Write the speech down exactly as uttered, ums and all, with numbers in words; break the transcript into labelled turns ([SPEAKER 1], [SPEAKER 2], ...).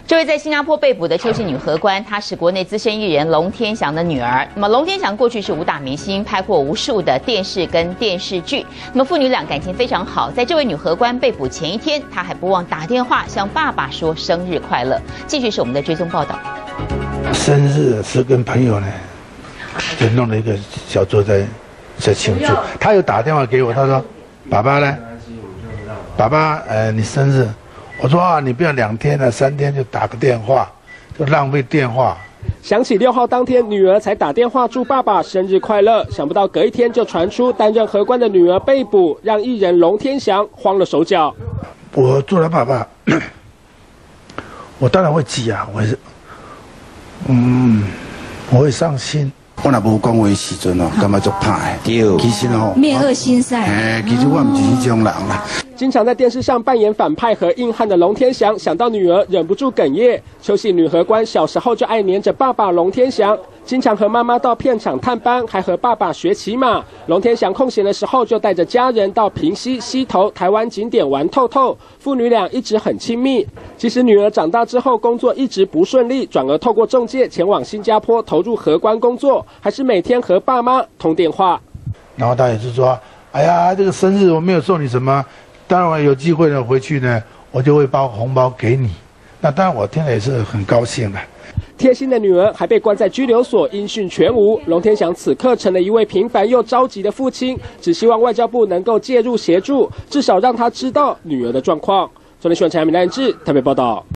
[SPEAKER 1] 这位在新加坡被捕的邱姓女荷官，她是国内资深艺人龙天祥的女儿。那么龙天祥过去是武打明星，拍过无数的电视跟电视剧。那么父女俩感情非常好。在这位女荷官被捕前一天，她还不忘打电话向爸爸说生日快乐。继续是我们的追踪报道。
[SPEAKER 2] 生日是跟朋友呢，就弄了一个小桌在在庆祝。他有打电话给我，他说：“爸爸呢？爸爸，呃，你生日。”我说啊，你不要两天了，三天就打个电话，就浪费电话。
[SPEAKER 3] 想起六号当天，女儿才打电话祝爸爸生日快乐，想不到隔一天就传出担任荷官的女儿被捕，让艺人龙天祥慌了手脚。
[SPEAKER 2] 我做了爸爸，我当然会急啊，我是，嗯，我会伤心。
[SPEAKER 4] 我若无讲话时阵哦，感觉足怕的。对，其实哦，
[SPEAKER 5] 面恶心善。
[SPEAKER 4] 哎，其实我唔是迄种人啦。
[SPEAKER 3] 经常在电视上扮演反派和硬汉的龙天祥，想到女儿忍不住哽咽。邱姓女荷官小时候就爱黏着爸爸龙天祥，经常和妈妈到片场探班，还和爸爸学骑马。龙天祥空闲的时候就带着家人到平溪、溪头、台湾景点玩透透，父女俩一直很亲密。即使女儿长大之后工作一直不顺利，转而透过中介前往新加坡投入荷官工作，还是每天和爸妈通电话。
[SPEAKER 2] 然后他也是说：“哎呀，这个生日我没有送你什么。”当然，有机会呢，回去呢，我就会包红包给你。那当然，我听了也是很高兴的。
[SPEAKER 3] 贴心的女儿还被关在拘留所，音讯全无。龙天祥此刻成了一位平凡又着急的父亲，只希望外交部能够介入协助，至少让他知道女儿的状况。中天新闻陈明兰志台北报道。